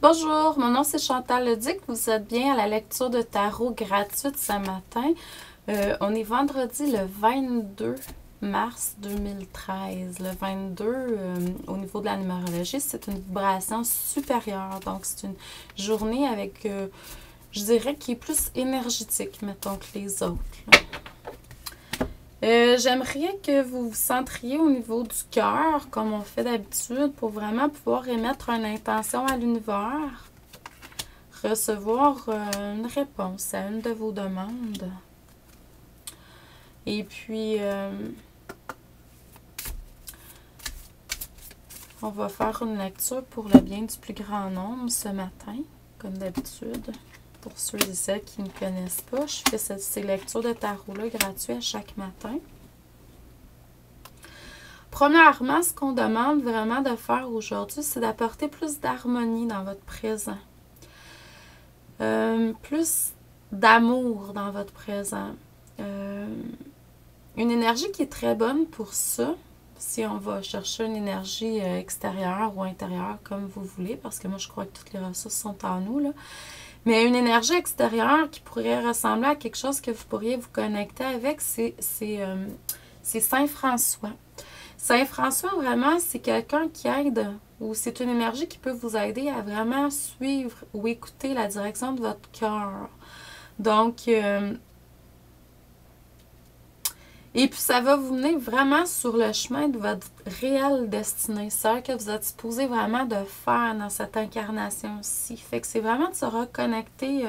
Bonjour, mon nom c'est Chantal Leduc. Vous êtes bien à la lecture de tarot gratuite ce matin. On est vendredi le 22 mars 2013. Le 22, au niveau de la numérologie, c'est une vibration supérieure. Donc, c'est une journée avec, je dirais, qui est plus énergétique, mettons, que les autres. J'aimerais que vous vous centriez au niveau du cœur, comme on fait d'habitude, pour vraiment pouvoir émettre une intention à l'univers, recevoir une réponse à une de vos demandes. Et puis, on va faire une lecture pour le bien du plus grand nombre ce matin, comme d'habitude. Pour ceux et celles qui ne me connaissent pas, je fais ces lectures de tarot-là gratuites à chaque matin. Premièrement, ce qu'on demande vraiment de faire aujourd'hui, c'est d'apporter plus d'harmonie dans votre présent. Plus d'amour dans votre présent. Une énergie qui est très bonne pour ça, si on va chercher une énergie extérieure ou intérieure, comme vous voulez, parce que moi, je crois que toutes les ressources sont en nous, là. Mais une énergie extérieure qui pourrait ressembler à quelque chose que vous pourriez vous connecter avec, c'est Saint François. Saint François, vraiment, c'est quelqu'un qui aide, ou c'est une énergie qui peut vous aider à vraiment suivre ou écouter la direction de votre cœur. Donc, et puis ça va vous mener vraiment sur le chemin de votre réelle destinée. C'est ça que vous êtes supposé vraiment de faire dans cette incarnation-ci. Fait que c'est vraiment de se reconnecter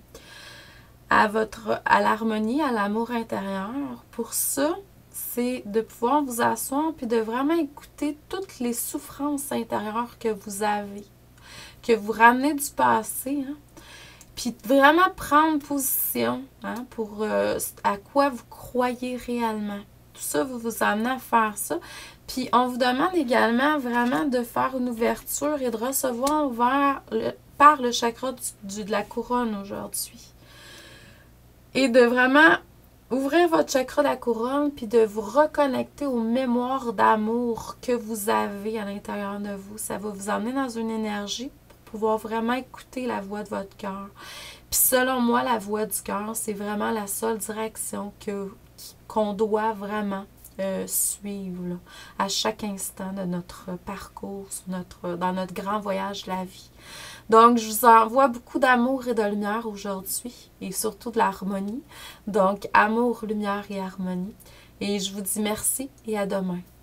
à l'harmonie, à l'amour intérieur. Pour ça, c'est de pouvoir vous asseoir puis de vraiment écouter toutes les souffrances intérieures que vous avez, que vous ramenez du passé, hein? Puis vraiment prendre position, hein, pour à quoi vous croyez réellement. Tout ça va vous amener à faire ça. Puis on vous demande également vraiment de faire une ouverture et de recevoir par le chakra de la couronne aujourd'hui. Et de vraiment ouvrir votre chakra de la couronne puis de vous reconnecter aux mémoires d'amour que vous avez à l'intérieur de vous. Ça va vous emmener dans une énergie pour pouvoir vraiment écouter la voix de votre cœur. Puis selon moi, la voix du cœur, c'est vraiment la seule direction qu'on doit vraiment suivre là, à chaque instant de notre parcours, dans notre grand voyage de la vie. Donc, je vous envoie beaucoup d'amour et de lumière aujourd'hui, et surtout de l'harmonie. Donc, amour, lumière et harmonie. Et je vous dis merci et à demain.